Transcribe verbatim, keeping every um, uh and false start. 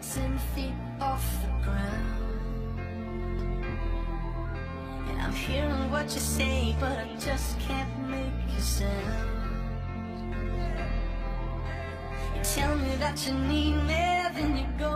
ten feet off the ground. And I'm hearing what you say, but I just can't make a sound. You tell me that you need me, then you go